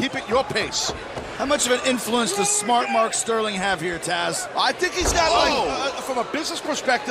keep it your pace. How much of an influence does smart Mark Sterling have here, Taz? I think he's got, like, from a business perspective,